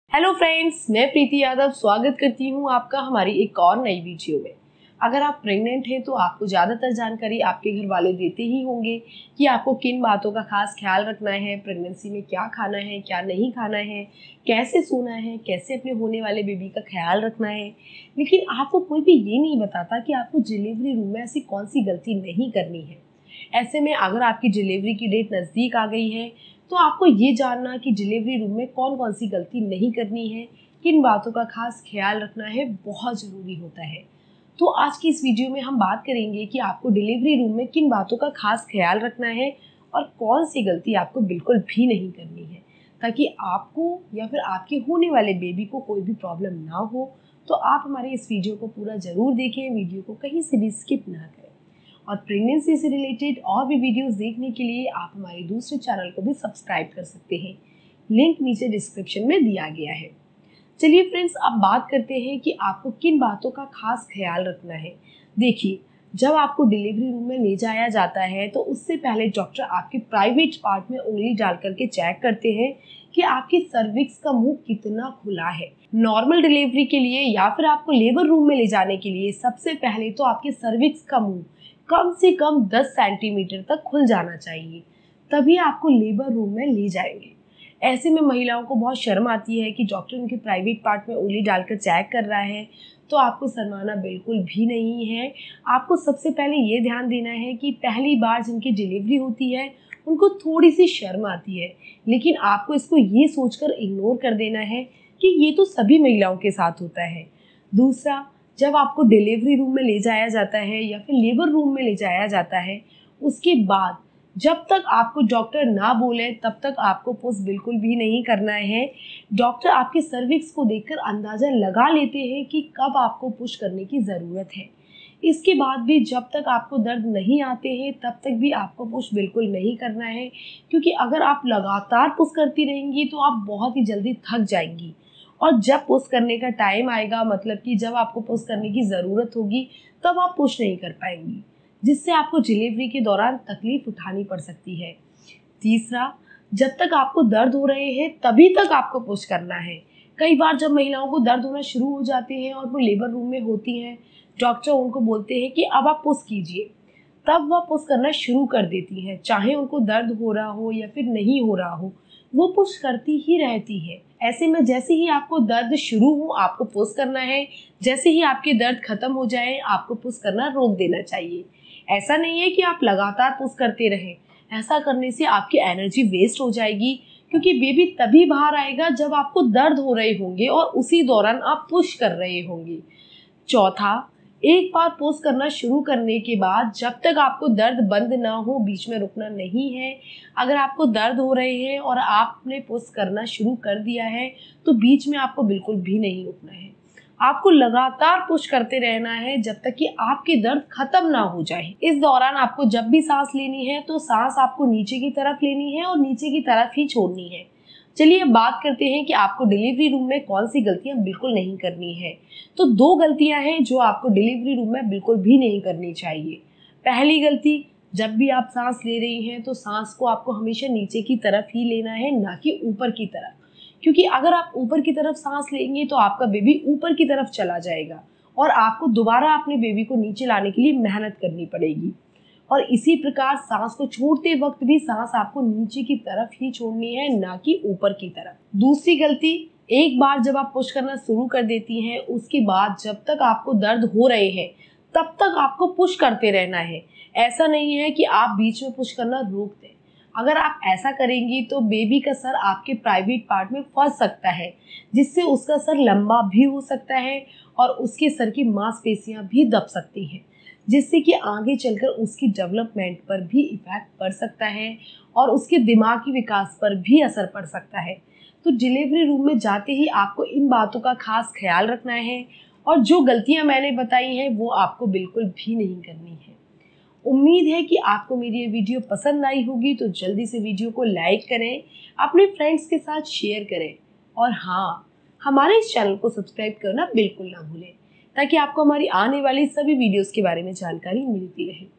Hello friends, मैं प्रीति यादव स्वागत करती हूँ आपका हमारी एक और नई वीडियो में। अगर आप प्रेग्नेंट हैं तो आपको ज़्यादातर जानकारी आपके घर वाले देते ही होंगे कि आपको किन बातों का खास ख्याल रखना है, प्रेगनेंसी में क्या खाना है, क्या नहीं खाना है, कैसे सोना है, कैसे अपने होने वाले बेबी का ख्याल रखना है। लेकिन आपको कोई भी ये नहीं बताता कि आपको डिलीवरी रूम में ऐसी कौन सी गलती नहीं करनी है। ऐसे में अगर आपकी डिलीवरी की डेट नज़दीक आ गई है तो आपको ये जानना कि डिलीवरी रूम में कौन कौन सी गलती नहीं करनी है, किन बातों का खास ख्याल रखना है, बहुत ज़रूरी होता है। तो आज की इस वीडियो में हम बात करेंगे कि आपको डिलीवरी रूम में किन बातों का खास ख्याल रखना है और कौन सी गलती आपको बिल्कुल भी नहीं करनी है, ताकि आपको या फिर आपके होने वाले बेबी को कोई भी प्रॉब्लम ना हो। तो आप हमारे इस वीडियो को पूरा ज़रूर देखें, वीडियो को कहीं से भी स्किप ना करें। और प्रेगनेंसी से रिलेटेड और भी वीडियोस देखने के लिए आप हमारे दूसरे चैनल को भी सब्सक्राइब कर सकते हैं। लिंक नीचे डिस्क्रिप्शन में दिया गया है। चलिए फ्रेंड्स, अब बात करते हैं कि आपको किन बातों का खास ख्याल रखना है। देखिए, जब आपको डिलीवरी रूम में ले जाया जाता है तो उससे पहले डॉक्टर आपके प्राइवेट पार्ट में उंगली डाल करके चेक करते हैं कि आपकी सर्विक्स का मुंह कितना खुला है। नॉर्मल डिलीवरी के लिए या फिर आपको लेबर रूम में ले जाने के लिए सबसे पहले तो आपके सर्विक्स का मुंह कम से कम 10 सेंटीमीटर तक खुल जाना चाहिए, तभी आपको लेबर रूम में ले जाएंगे। ऐसे में महिलाओं को बहुत शर्म आती है कि डॉक्टर उनके प्राइवेट पार्ट में उंगली डालकर चेक कर रहा है, तो आपको शर्माना बिल्कुल भी नहीं है। आपको सबसे पहले ये ध्यान देना है कि पहली बार जिनकी डिलीवरी होती है उनको थोड़ी सी शर्म आती है, लेकिन आपको इसको ये सोचकर इग्नोर कर देना है कि ये तो सभी महिलाओं के साथ होता है। दूसरा, जब आपको डिलीवरी रूम में ले जाया जाता है या फिर लेबर रूम में ले जाया जाता है, उसके बाद जब तक आपको डॉक्टर ना बोले तब तक आपको पुश बिल्कुल भी नहीं करना है। डॉक्टर आपके सर्विक्स को देखकर अंदाज़ा लगा लेते हैं कि कब आपको पुश करने की ज़रूरत है। इसके बाद भी जब तक आपको दर्द नहीं आते हैं तब तक भी आपको पुश बिल्कुल नहीं करना है, क्योंकि अगर आप लगातार पुश करती रहेंगी तो आप बहुत ही जल्दी थक जाएंगी। और जब पुश करने का टाइम आएगा, मतलब कि जब आपको पुश करने की ज़रूरत होगी, तब आप पुश नहीं कर पाएंगी, जिससे आपको डिलीवरी के दौरान तकलीफ उठानी पड़ सकती है। तीसरा, जब तक आपको दर्द हो रहे हैं तभी तक आपको पुश करना है। कई बार जब महिलाओं को दर्द होना शुरू हो जाते हैं और वो लेबर रूम में होती हैं, डॉक्टर उनको बोलते हैं कि अब आप पुश कीजिए, तब वह पुश करना शुरू कर देती हैं। चाहे उनको दर्द हो रहा हो या फिर नहीं हो रहा हो, वो पुश करती ही रहती है। ऐसे में जैसे ही आपको दर्द शुरू हो आपको पुश करना है, जैसे ही आपके दर्द खत्म हो जाए आपको पुश करना रोक देना चाहिए। ऐसा नहीं है कि आप लगातार पुश करते रहें, ऐसा करने से आपकी एनर्जी वेस्ट हो जाएगी, क्योंकि बेबी तभी बाहर आएगा जब आपको दर्द हो रहे होंगे और उसी दौरान आप पुश कर रहे होंगे। चौथा, एक बार पुश करना शुरू करने के बाद जब तक आपको दर्द बंद ना हो बीच में रुकना नहीं है। अगर आपको दर्द हो रहे हैं और आपने पुश करना शुरू कर दिया है तो बीच में आपको बिल्कुल भी नहीं रुकना है। आपको लगातार पुश करते रहना है जब तक कि आपके दर्द खत्म ना हो जाए। इस दौरान आपको जब भी सांस लेनी है तो सांस आपको नीचे की तरफ लेनी है और नीचे की तरफ ही छोड़नी है। चलिए अब बात करते हैं कि आपको डिलीवरी रूम में कौन सी गलतियां बिल्कुल नहीं करनी है। तो दो गलतियां हैं जो आपको डिलीवरी रूम में बिल्कुल भी नहीं करनी चाहिए। पहली गलती, जब भी आप सांस ले रही हैं तो सांस को आपको हमेशा नीचे की तरफ ही लेना है, ना कि ऊपर की तरफ, क्योंकि अगर आप ऊपर की तरफ सांस लेंगे तो आपका बेबी ऊपर की तरफ चला जाएगा और आपको दोबारा अपने बेबी को नीचे लाने के लिए मेहनत करनी पड़ेगी। और इसी प्रकार सांस को छोड़ते वक्त भी सांस आपको नीचे की तरफ ही छोड़नी है, ना कि ऊपर की तरफ। दूसरी गलती, एक बार जब आप पुश करना शुरू कर देती हैं उसके बाद जब तक आपको दर्द हो रहे हैं तब तक आपको पुश करते रहना है। ऐसा नहीं है कि आप बीच में पुश करना रोक दें। अगर आप ऐसा करेंगी तो बेबी का सर आपके प्राइवेट पार्ट में फंस सकता है, जिससे उसका सर लंबा भी हो सकता है और उसके सर की मांसपेशियां भी दब सकती हैं, जिससे कि आगे चलकर उसकी डेवलपमेंट पर भी इफेक्ट पड़ सकता है और उसके दिमागी विकास पर भी असर पड़ सकता है। तो डिलीवरी रूम में जाते ही आपको इन बातों का खास ख्याल रखना है और जो गलतियां मैंने बताई हैं वो आपको बिल्कुल भी नहीं करनी है। उम्मीद है कि आपको मेरी ये वीडियो पसंद आई होगी, तो जल्दी से वीडियो को लाइक करें, अपने फ्रेंड्स के साथ शेयर करें और हाँ, हमारे इस चैनल को सब्सक्राइब करना बिल्कुल ना भूलें, ताकि आपको हमारी आने वाली सभी वीडियोस के बारे में जानकारी मिलती रहे।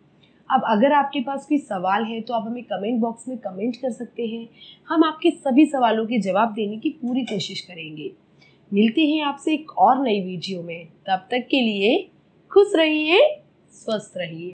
अब अगर आपके पास कोई सवाल है तो आप हमें कमेंट बॉक्स में कमेंट कर सकते हैं। हम आपके सभी सवालों के जवाब देने की पूरी कोशिश करेंगे। मिलते हैं आपसे एक और नई वीडियो में। तब तक के लिए खुश रहिए, स्वस्थ रहिए।